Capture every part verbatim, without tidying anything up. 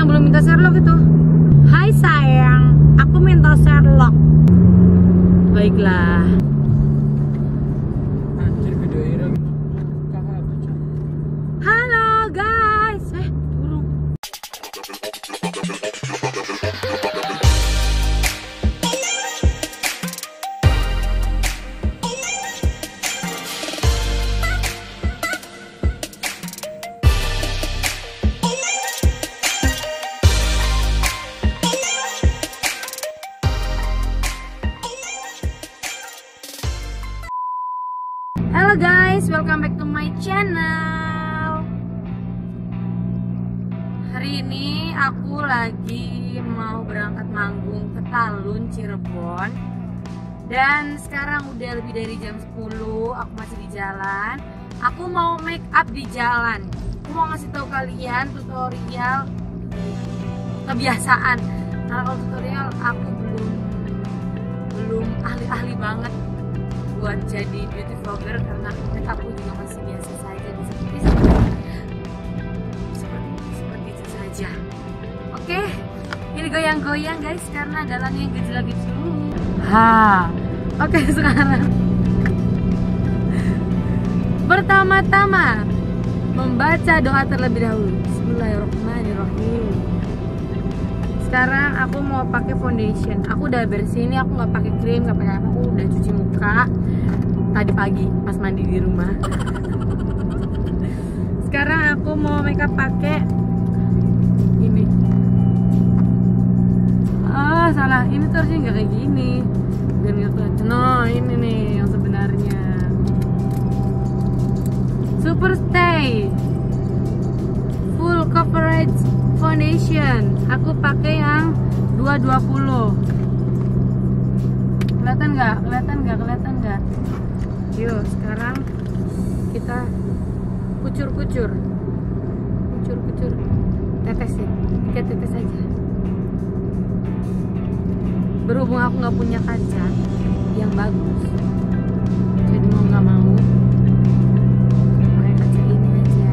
yang belum minta Sherlock itu. Hai sayang, aku minta Sherlock. Baiklah. Anjir videonya lagi. Halo guys. Eh, burung. Halo guys, welcome back to my channel. Hari ini aku lagi mau berangkat manggung ke Talun, Cirebon. Dan sekarang udah lebih dari jam sepuluh, aku masih di jalan. Aku mau make up di jalan. Aku mau ngasih tahu kalian tutorial kebiasaan. Karena kalau tutorial aku belum belum ahli-ahli banget buat jadi beauty vlogger, karena make upku juga masih biasa saja, seperti seperti seperti itu saja. Oke, ini goyang-goyang guys karena jalannya gejala gitu. Ha, oke sekarang pertama-tama membaca doa terlebih dahulu. Bismillahirrahmanirrahim. Sekarang aku mau pakai foundation. Aku udah bersih ini, aku nggak pakai krim, nggak pakai apa. Aku udah cuci muka tadi pagi pas mandi di rumah. Sekarang aku mau makeup pakai ini. Ah salah, ini tuh harusnya nggak kayak gini. Dan nggak no, ini nih yang sebenarnya. Superstay Full Coverage Foundation. Aku pakai yang dua dua puluh. Kelihatan nggak? Kelihatan nggak? Kelihatan nggak? Yuk, sekarang kita kucur-kucur, kucur-kucur, tetesin, tiga tetes aja. Berhubung aku nggak punya kaca yang bagus, jadi mau nggak mau pakai kaca ini aja.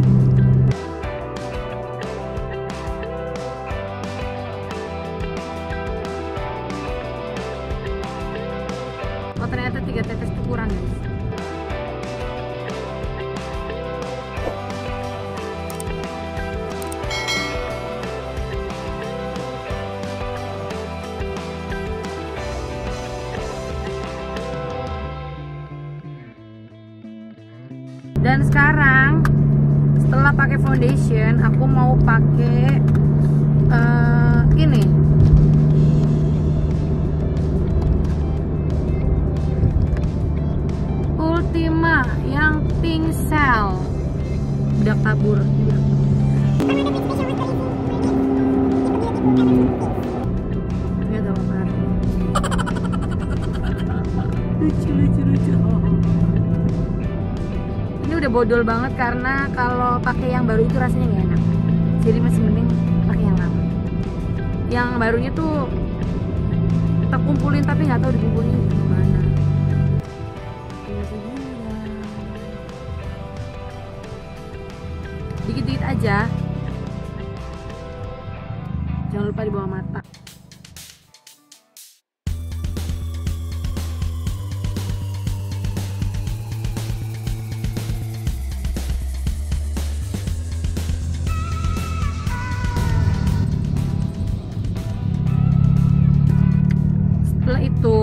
Oh ternyata tiga tetes itu kurang guys. Dan sekarang setelah pakai foundation, aku mau pakai uh, ini. Ultima yang pink cell. Bedak tabur. Nggak tahu apa. Lucu lucu lucu. Ini udah bodol banget karena kalau pakai yang baru itu rasanya nggak enak. Jadi masih mending pakai yang lama. Yang barunya tuh kita kumpulin tapi nggak tahu dikumpulin gimana. Dikit-dikit aja. Jangan lupa di bawah mata. Setelah itu,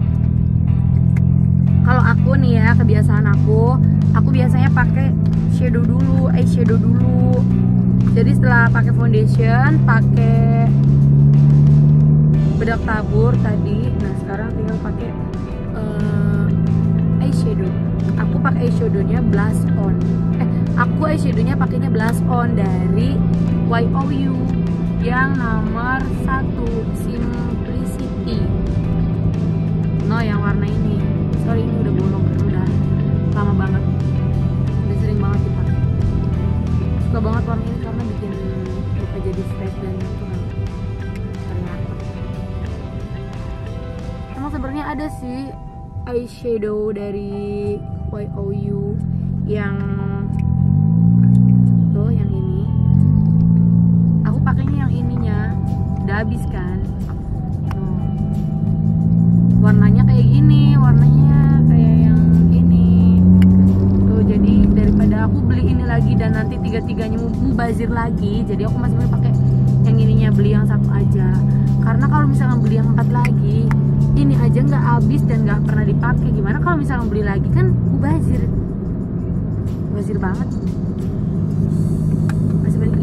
kalau aku nih ya, kebiasaan aku, aku biasanya pakai shadow dulu, eyeshadow dulu. Jadi setelah pakai foundation, pakai bedak tabur tadi, nah sekarang tinggal pakai uh, eyeshadow. Aku pakai eyeshadownya blush on. Eh, aku eyeshadownya pakainya blush on dari Y O U yang nomor satu, Simplicity. No, yang warna ini. Sorry, ini udah bolong, udah lama banget, udah sering banget dipakai. Suka banget warna ini karena bikin muka jadi fresh dan itu kan ternyata. Emang sebenarnya ada sih eyeshadow dari Y O U yang tuh yang ini. Aku pakainya yang habis kan. Tuh. Warnanya kayak gini, warnanya kayak yang ini. Tuh, jadi daripada aku beli ini lagi dan nanti tiga-tiganya mubazir lagi, jadi aku masih mau pakai yang ininya, beli yang satu aja. Karena kalau misalnya beli yang empat lagi, ini aja nggak habis dan nggak pernah dipakai. Gimana kalau misalnya beli lagi, kan mubazir, mubazir banget. Masih beli.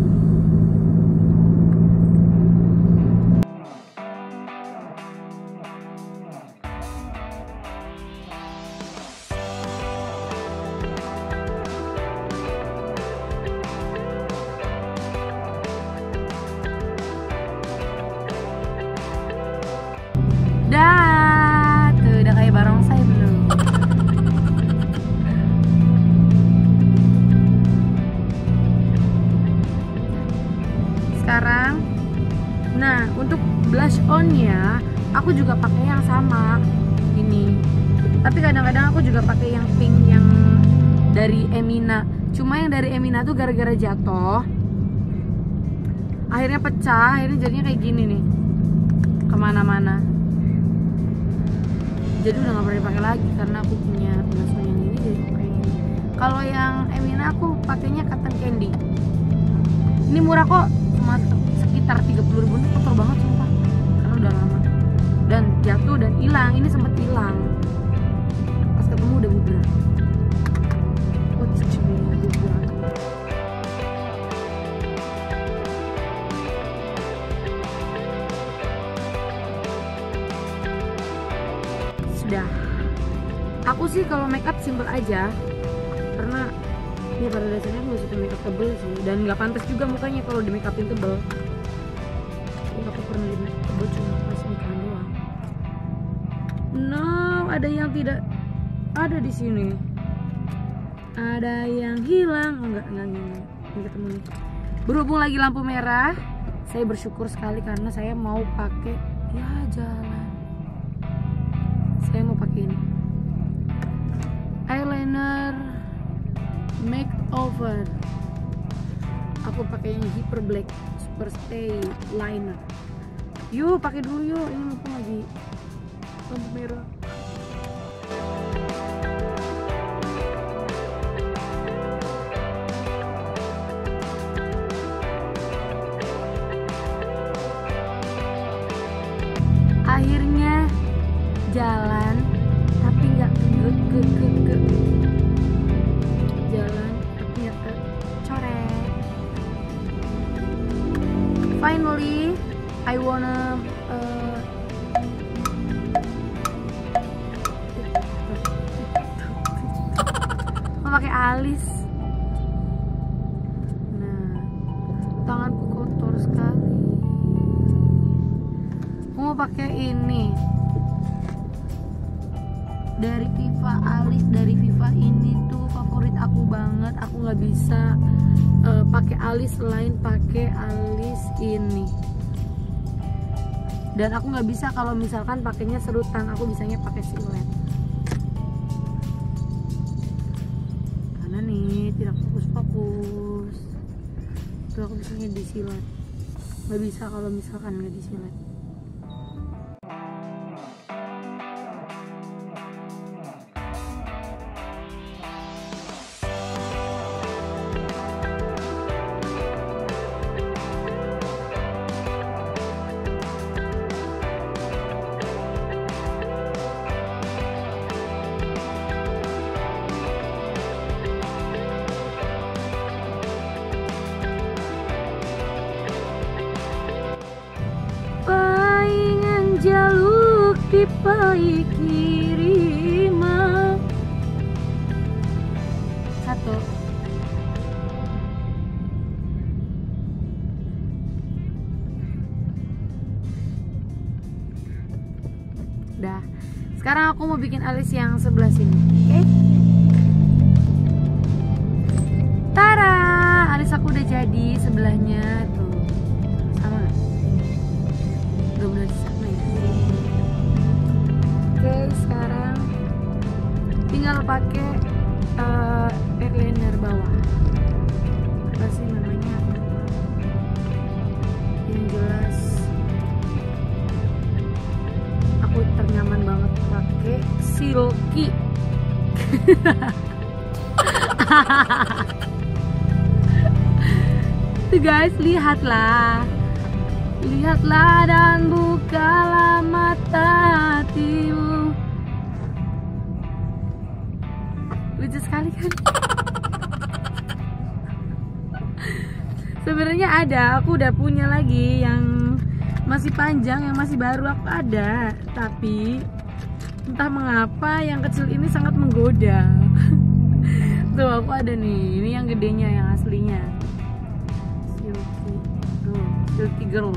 Dah, tuh udah kayak barongsai belum? Sekarang, nah untuk blush onnya aku juga pakai yang sama ini. Tapi kadang-kadang aku juga pakai yang pink yang dari Emina. Cuma yang dari Emina tuh gara-gara jatuh, akhirnya pecah, akhirnya jadinya kayak gini nih, kemana-mana. Jadi udah gak pernah dipakai lagi karena aku punya blush on yang ini, jadi pakai ini. Kalau yang Emina aku pakainya cotton candy. Ini murah kok, cuma sekitar tiga puluh ribu. Ini kotor banget sumpah, karena udah lama dan jatuh dan hilang. Ini sempet hilang, pas ketemu udah bubrak. What's bubrak? Sudah. Aku sih kalau makeup simple aja, karena ya pada dasarnya aku gak suka makeup tebel sih, dan nggak pantas juga mukanya kalau di makeupin tebel. Aku pernah di makeup tebel cuma pas nikahan doang. No, ada yang tidak ada di sini. Ada yang hilang. Oh, enggak, enggak, enggak, enggak ketemu nih. Berhubung lagi lampu merah, saya bersyukur sekali karena saya mau pakai ya jalan. Saya mau pakai ini eyeliner makeover. Aku pakai yang Hyper Black Super Stay Liner. Yuk pakai dulu yuk, ini mumpung lagi lampu merah. Akhirnya jalan, tapi nggak ke ke ke ke jalan, tapi nggak ke coret. Finally, I wanna uh, mau pakai alis. Nah, tanganku kotor sekali. Mau pakai ini dari Viva, alis dari Viva ini tuh favorit aku banget. Aku nggak bisa uh, pakai alis selain pakai alis ini. Dan aku nggak bisa kalau misalkan pakainya serutan, aku bisanya pakai silet. Karena nih tidak fokus-fokus. Tuh aku bisanya disilet. Nggak bisa kalau misalkan nggak disilet. Jaluk di pai kiri mah satu. Dah. Sekarang aku mau bikin alis yang sebelah sini. Oke? Okay? Tara, alis aku udah jadi sebelahnya tuh. Sama nggak? Udah benar sama ya. Oke, sekarang tinggal pakai uh, eyeliner bawah. Apa sih namanya? Yang jelas Tuh guys, lihatlah, lihatlah dan bukalah mata hatimu. Lucu sekali kan? Sebenarnya ada, aku udah punya lagi yang masih panjang, yang masih baru aku ada, tapi entah mengapa yang kecil ini sangat menggoda. Tuh aku ada nih, ini yang gedenya, yang aslinya. Silky, tuh, Silky Girl.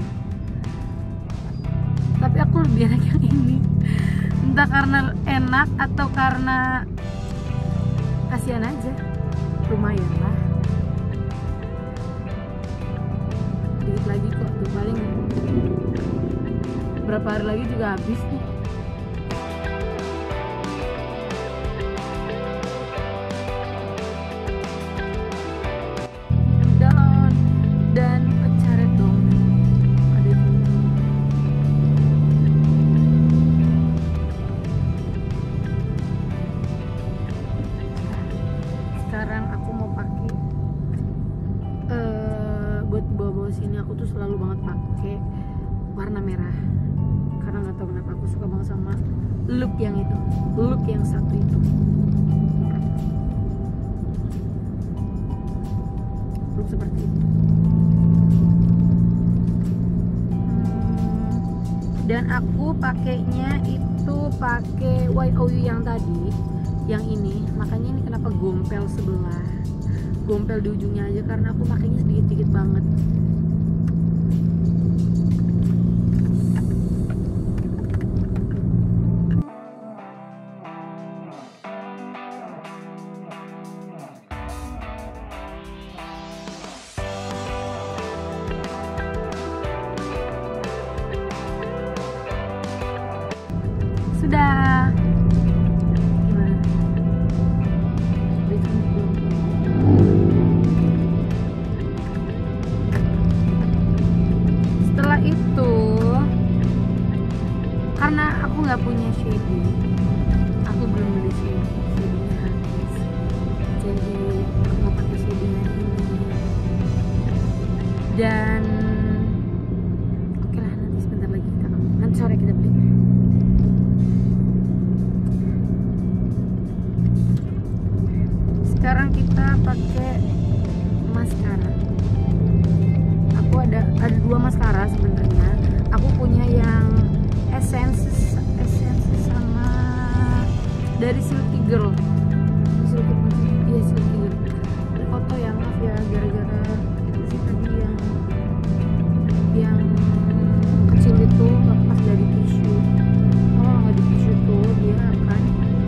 Tapi aku lebih enak yang ini. Entah karena enak atau karena kasihan aja. Lumayan lah. Dikit lagi kok, tuh paling berapa hari lagi juga habis nih. Dan pecaret dong, ada itu. Sekarang aku mau pakai uh, buat bawa-bawa sini. Aku tuh selalu banget pakai warna merah karena nggak tahu kenapa aku suka banget sama look yang itu, look yang satu itu. Look seperti itu. Dan aku pakainya itu pakai Y O U yang tadi, yang ini. Makanya ini kenapa gompel sebelah, gompel di ujungnya aja karena aku pakainya sedikit-sedikit banget. Sudah. Gimana? Setelah itu, karena aku nggak punya shading, aku belum beli shading, shadingnya habis. Jadi aku mau pakai shading yang ini. Dan oke lah, nanti sebentar lagi kita, nanti sore kita beli. Sekarang kita pakai maskara. Aku ada ada dua maskara sebenarnya. Aku punya yang Essence Essence sama dari Silky Girl. Silky iya Silky Girl. Ini foto yang maaf ya, gara-gara itu sih tadi yang yang kecil itu lepas dari tisu. Oh nggak di tisu tuh dia akan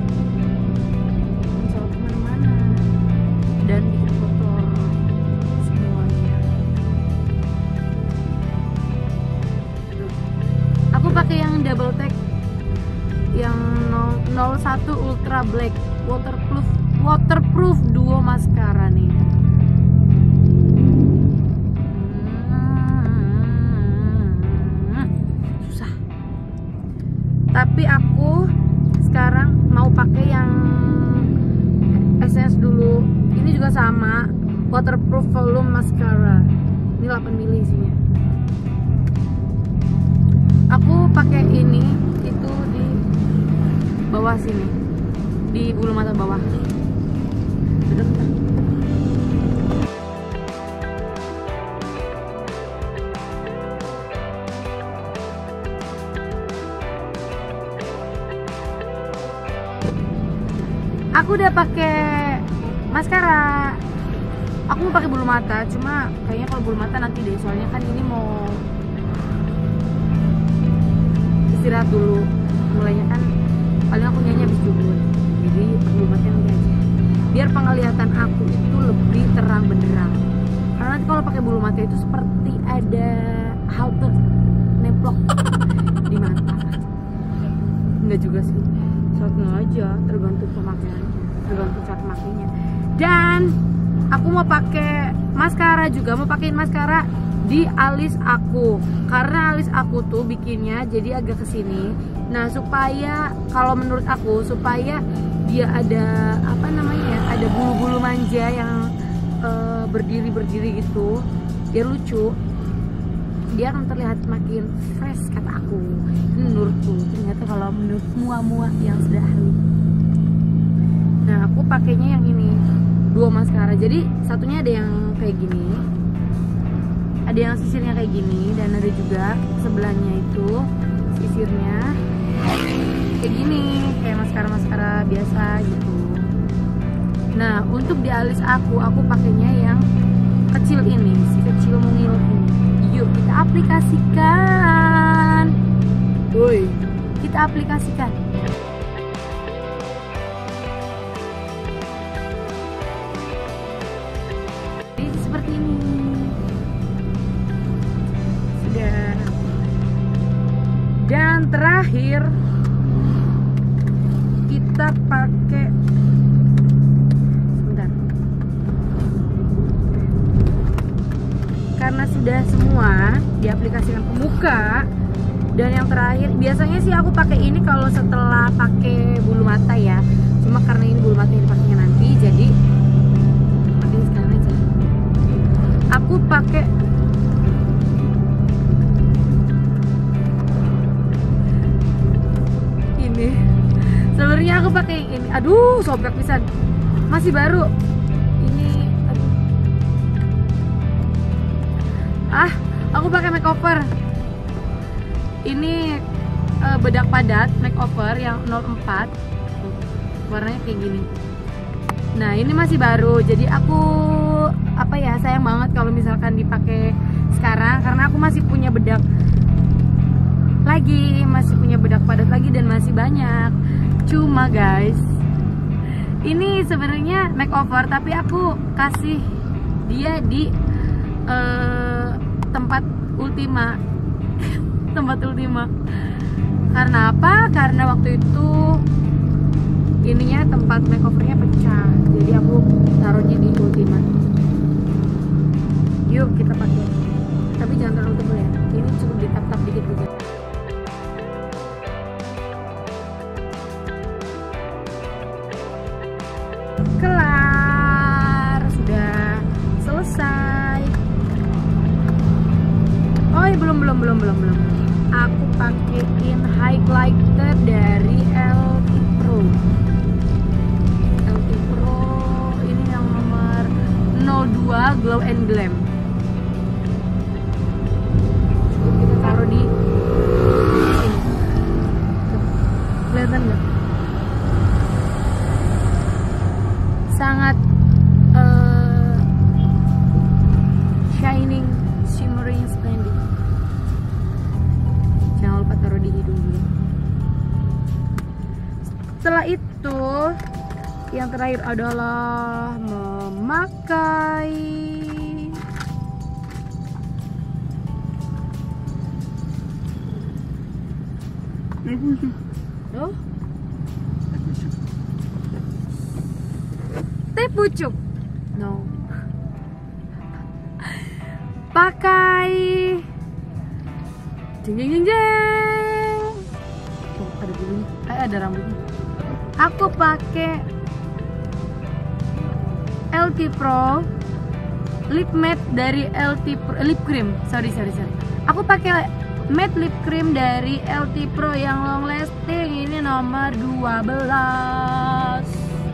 dan bikin kotor semuanya. Aku pakai yang double tag yang nol satu Ultra Black waterproof waterproof duo maskara nih. Susah. Tapi aku sekarang mau pakai yang Essence dulu. Ini juga sama, waterproof volume mascara. Ini delapan mili isinya. Aku pakai ini itu di bawah sini, di bulu mata bawah. Udah, udah. Aku udah pakai maskara. Aku mau pakai bulu mata, cuma kayaknya kalau bulu mata nanti deh, soalnya kan ini mau istirahat dulu. Mulainya kan paling aku nyanyi habis subuh. Jadi bulu mata nanti aja. Biar penglihatan aku itu lebih terang benderang. Karena nanti kalau pakai bulu mata itu seperti ada halte nemplok di mata. Enggak juga sih. Soalnya aja tergantung pemakaiannya, tergantung cara pemakainya. Dan aku mau pakai maskara juga, mau pakein maskara di alis aku karena alis aku tuh bikinnya jadi agak kesini. Nah supaya kalau menurut aku supaya dia ada apa namanya ya, ada bulu-bulu manja yang uh, berdiri-berdiri gitu, biar lucu, dia akan terlihat makin fresh kata aku. Ini menurutku, ternyata kalau menurut mua-mua yang sudah ahli. Nah aku pakainya yang ini, dua maskara, jadi satunya ada yang kayak gini, ada yang sisirnya kayak gini, dan ada juga sebelahnya itu sisirnya kayak gini, kayak maskara-maskara biasa gitu. Nah untuk di alis aku, aku pakainya yang kecil ini, si kecil mungil ini. Yuk kita aplikasikan. Woi, kita aplikasikan. Jadi seperti ini. Sudah. Dan terakhir kita pakai, sebentar, karena sudah semua diaplikasikan ke muka. Dan yang terakhir, biasanya sih aku pakai ini kalau setelah pakai bulu mata ya, cuma karena ini bulu mata yang dipakainya nanti, jadi pakai sekarang aja. Aku pakai ini. Sebenarnya aku pakai ini. Aduh, sobek pisan. Masih baru. Ini aduh. Ah, aku pakai makeover. Ini uh, bedak padat makeover yang nol empat. Warnanya kayak gini. Nah, ini masih baru. Jadi aku apa ya, sayang banget kalau misalkan dipakai sekarang karena aku masih punya bedak lagi, masih punya bedak padat lagi dan masih banyak. Cuma guys, ini sebenarnya makeover tapi aku kasih dia di uh, tempat Ultima. Tempat Ultima. Karena apa? Karena waktu itu ininya tempat makeovernya pecah. Jadi aku taruhnya di Ultima. Yuk kita pakai. Tapi jangan terlalu tebal ya. Ini cukup ditap-tap dikit juga. Kelar, sudah selesai. Oh, belum belum belum belum belum. Aku pakein highlighter dari L T Pro. L T Pro ini yang nomor nol dua Glow and Glam. Kita taruh di sini. Kelihatan nggak? Sangat uh, shining, shimmering, splendid. Jangan lupa taruh di hidung dulu. Setelah itu yang terakhir adalah memakai oh teh pucuk. No. Pakai jeng jeng jeng jeng. Tuh ada bulunya, eh ada rambutnya. Aku pakai L T Pro lip matte dari L T Pro, lip cream. Sorry sorry sorry. Aku pakai matte lip cream dari L T Pro yang long lasting. Ini nomor dua belas.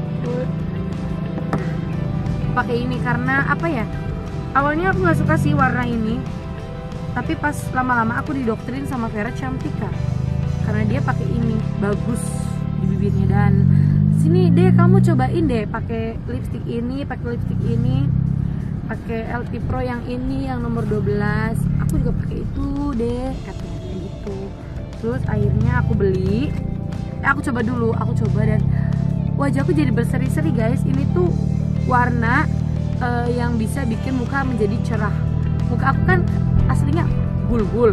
Pakai ini karena apa ya? Awalnya aku nggak suka sih warna ini. Tapi pas lama-lama aku didoktrin sama Vera Cantika karena dia pakai ini bagus di bibirnya. Dan sini deh kamu cobain deh pakai lipstick ini, pakai lipstick ini, pakai L T Pro yang ini yang nomor dua belas. Aku juga pakai itu deh katanya gitu. Terus akhirnya aku beli. Eh, aku coba dulu, aku coba dan wajahku jadi berseri-seri guys. Ini tuh warna uh, yang bisa bikin muka menjadi cerah. Muka aku kan aslinya gul-gul.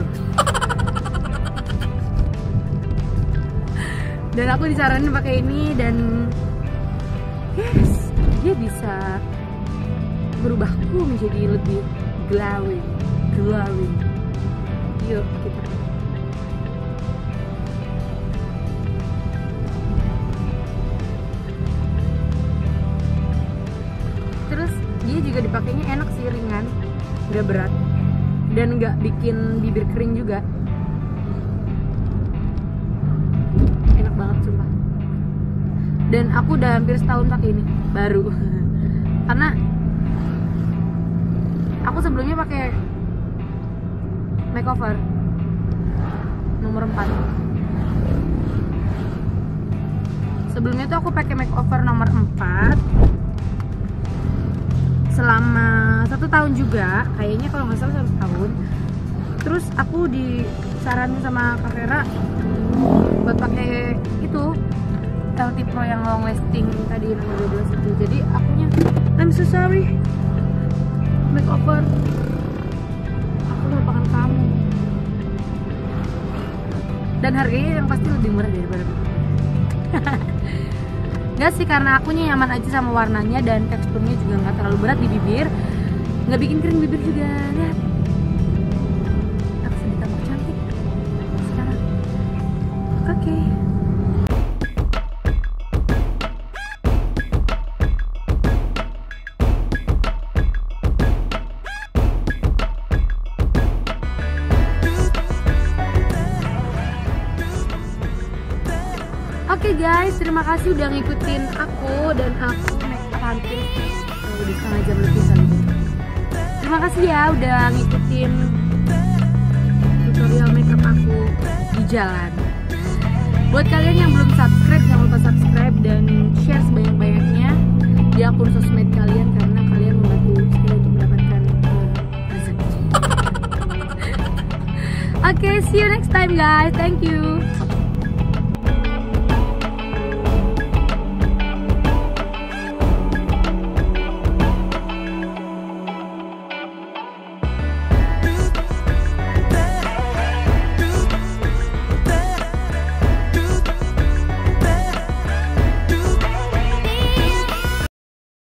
Dan aku disaranin pakai ini dan yes, dia bisa merubahku menjadi lebih glowing, glowing. Yuk kita. Terus dia juga dipakainya enak sih, ringan, nggak berat, dan nggak bikin bibir kering juga. Enak banget sumpah. Dan aku udah hampir setahun pakai ini baru. Karena aku sebelumnya pakai makeover nomor empat. Sebelumnya tuh aku pakai makeover nomor empat selama satu tahun juga, kayaknya kalau nggak salah satu tahun. Terus aku disaranin sama Kak Vera buat pakai itu L T Pro yang long lasting tadi nomor dua belas itu. Jadi akunya I'm so sorry makeover, aku melupakan kamu. Dan harganya yang pasti lebih murah daripada Nggak sih, karena akunya nyaman aja sama warnanya dan teksturnya juga nggak terlalu berat di bibir, nggak bikin kering bibir juga. Lihat, aku sudah tampak cantik sekarang. Oke. Okay. Oke okay guys, terima kasih udah ngikutin aku dan aku make up hampir oh, udah setengah jam lebih kali. Terima kasih ya udah ngikutin tutorial make up aku di jalan. Buat kalian yang belum subscribe, jangan lupa subscribe dan share sebanyak-banyaknya di akun sosmed kalian, karena kalian membantu saya untuk mendapatkan rezeki. Oke, okay, see you next time guys. Thank you.